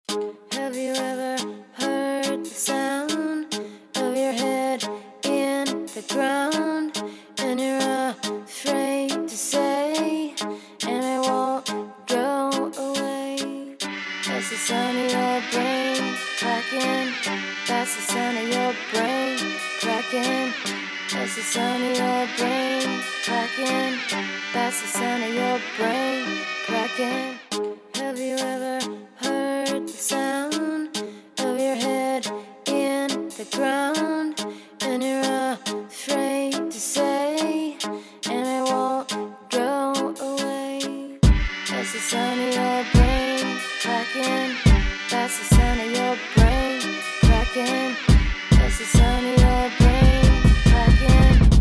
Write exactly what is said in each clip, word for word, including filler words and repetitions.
Have you ever heard the sound of your head in the ground, and you're afraid to say, and it won't go away? That's the sound of your brain cracking. That's the sound of your brain cracking. That's the sound of your brain cracking. That's the sound of your brain cracking. Have you ever heard the sound of your head in the ground, and you're afraid to say, and it won't go away? That's the sound of your brain cracking. That's the sound of your brain cracking. That's the sound of your brain cracking.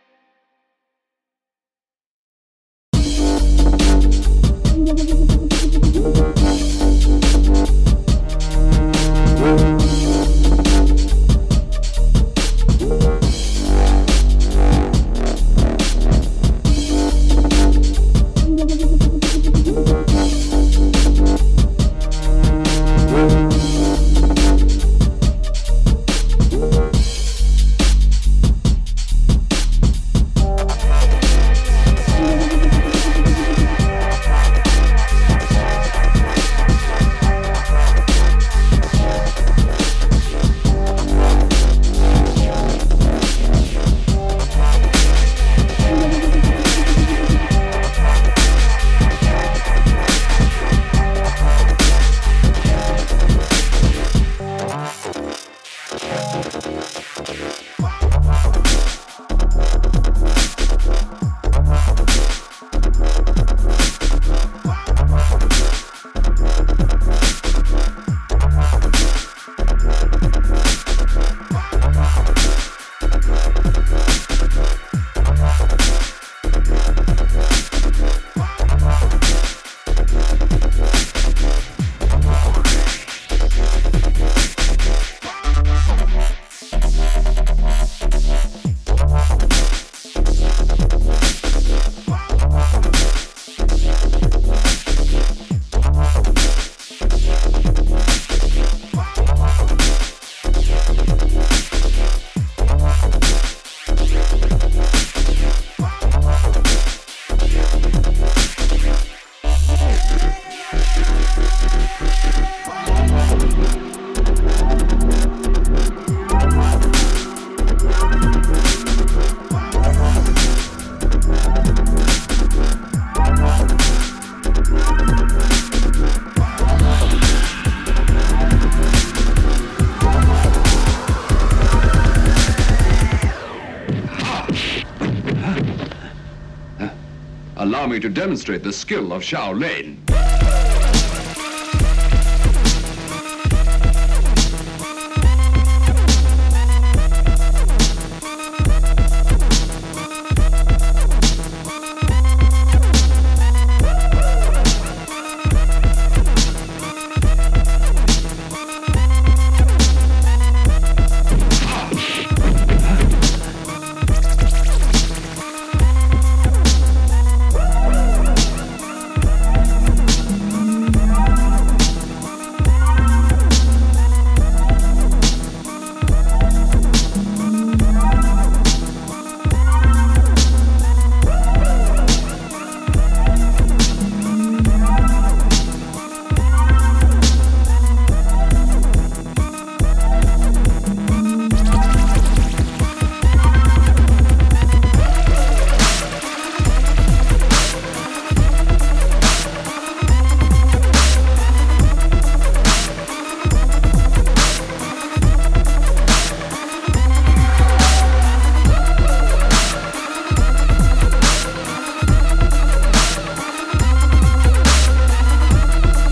Allow me to demonstrate the skill of Shaolin.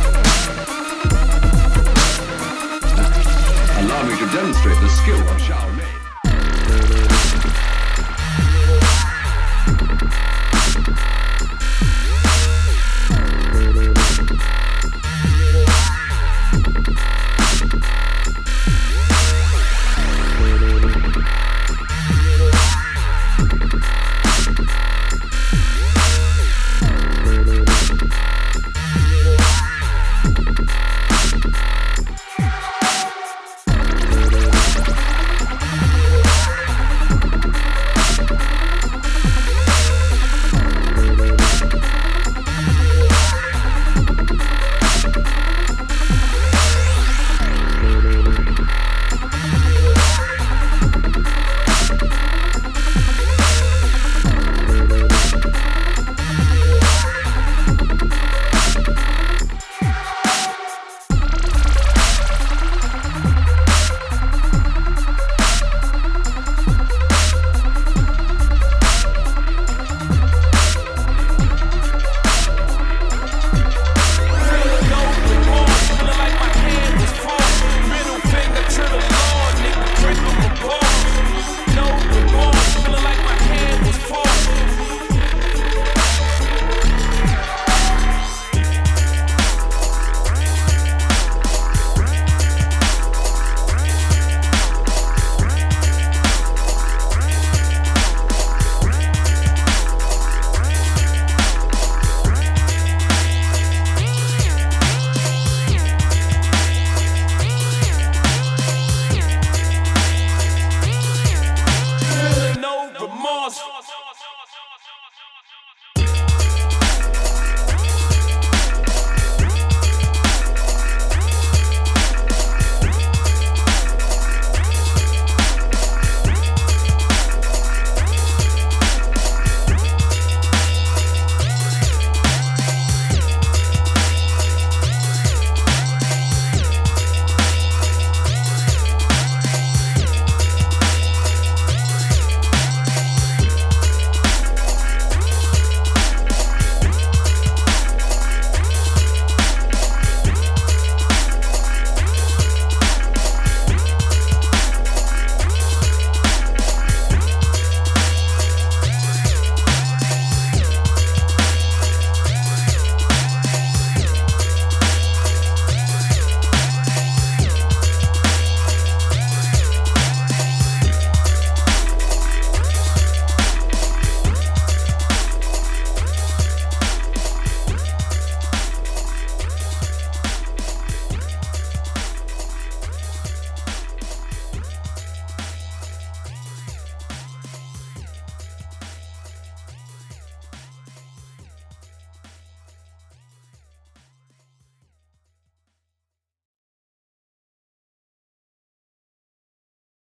Demonstrate the skill of Shaolin.